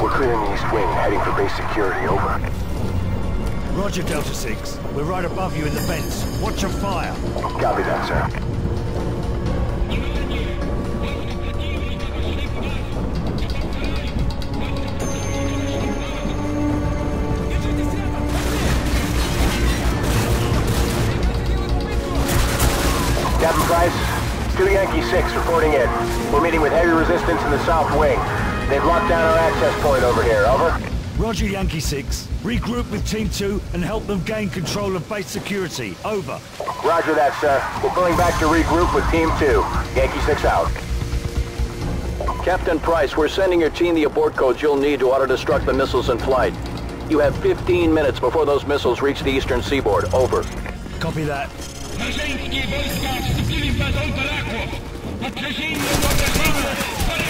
We're clearing the east wing, heading for base security. Over. Roger, Delta 6. We're right above you in the vents. Watch your fire. Copy that, sir. Captain Price, 2 Yankee 6 reporting in. We're meeting with heavy resistance in the south wing. They've locked down our access point over here. Over. Roger, Yankee 6. Regroup with Team 2 and help them gain control of base security. Over. Roger that, sir. We're pulling back to regroup with Team 2. Yankee 6 out. Captain Price, we're sending your team the abort codes you'll need to auto-destruct the missiles in flight. You have 15 minutes before those missiles reach the eastern seaboard. Over. Copy that. Rosyjskie wojska wstąpili w bazę Polaków. Podkreślenie do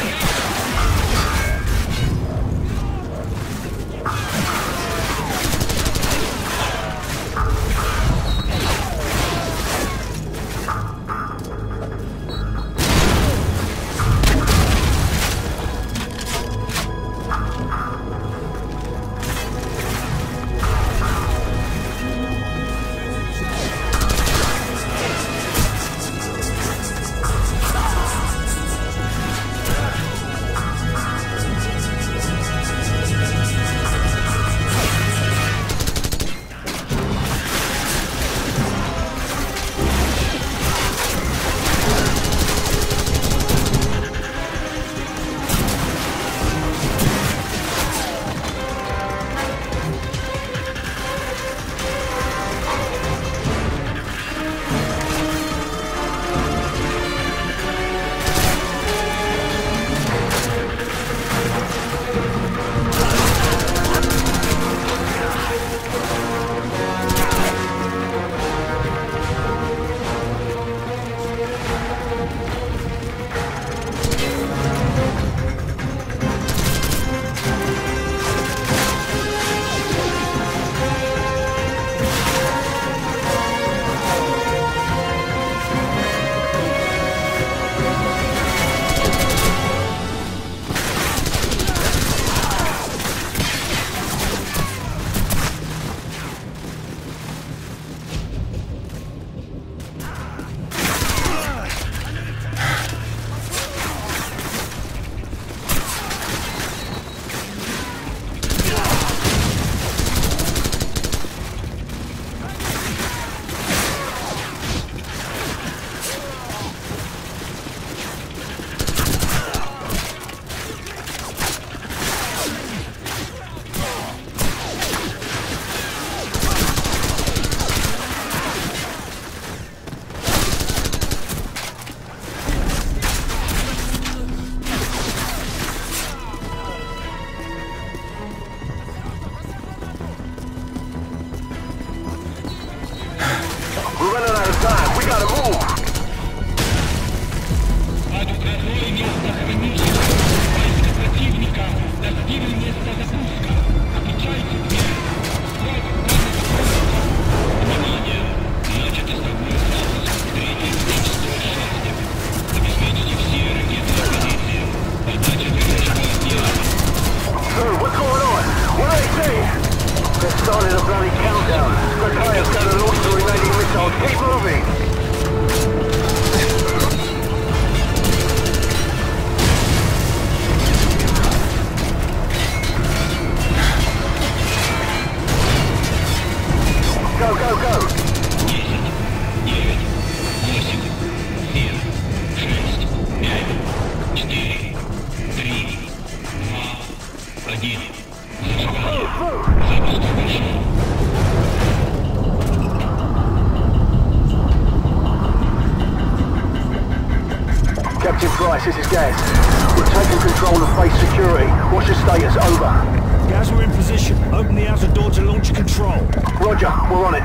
Captain Price, this is Gaz. We're taking control of base security. What's your status? Over. Gaz, we're in position. Open the outer door to launch control. Roger, we're on it.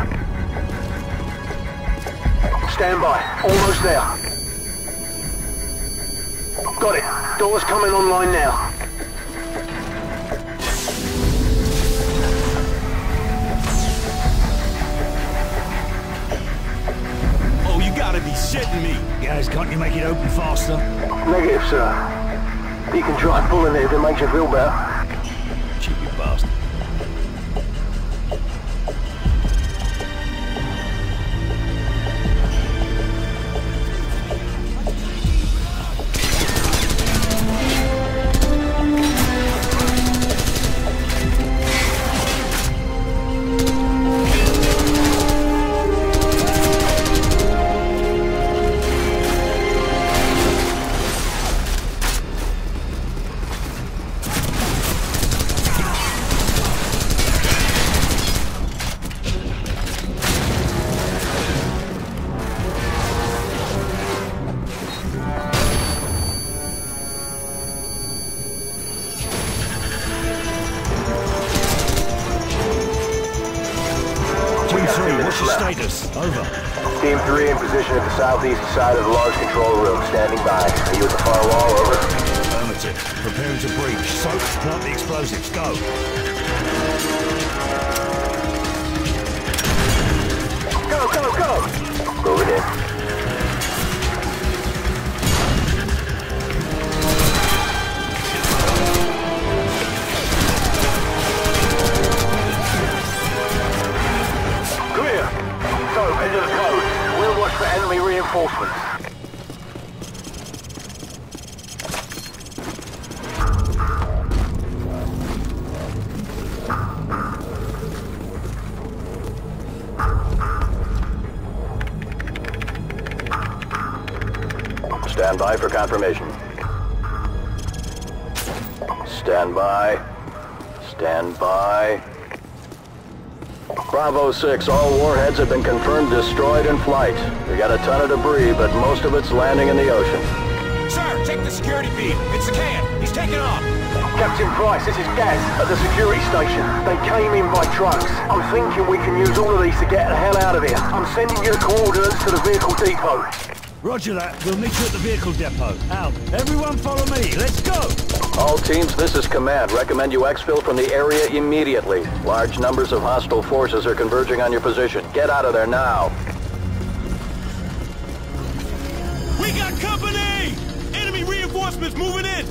Stand by. Almost there. Got it. Door's coming online now. Gotta be shitting me. Guys, can't you make it open faster? Negative, sir. You can try pulling it if it makes you feel better. 3, what's your left. status? Over. Team 3 in position at the southeast side of the large control room, standing by. Are you at the far wall? Over. Affirmative. Preparing to breach. Soap, plant the explosives. Go. Go, go, go! Moving in. Clear. So, enter the code. We'll watch for enemy reinforcements. Stand by for confirmation. Stand by. Stand by. Bravo 6, all warheads have been confirmed destroyed in flight. We got a ton of debris, but most of it's landing in the ocean. Sir, check the security feed. It's the can. He's taking off. Captain Price, this is Gaz at the security station. They came in by trucks. I'm thinking we can use all of these to get the hell out of here. I'm sending you the coordinates to the vehicle depot. Roger that. We'll meet you at the vehicle depot. Out. Everyone follow me. Let's go! All teams, this is command. Recommend you exfil from the area immediately. Large numbers of hostile forces are converging on your position. Get out of there now. We got company! Enemy reinforcements moving in!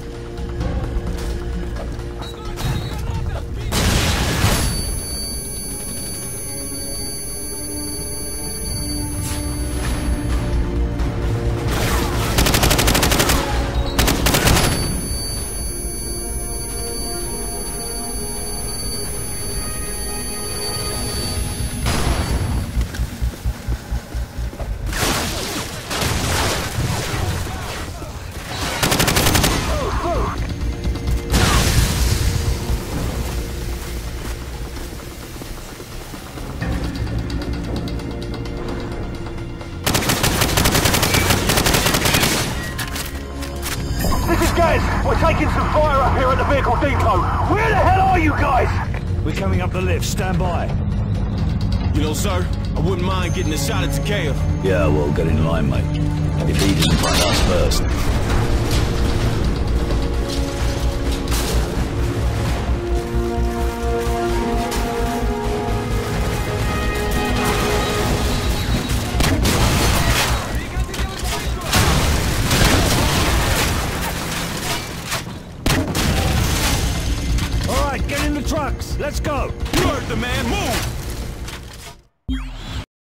We're taking some fire up here at the vehicle depot. Where the hell are you guys? We're coming up the lift. Stand by. You know, sir, I wouldn't mind getting a shot at Takeo. Yeah, well, get in line, mate. If he didn't find us first.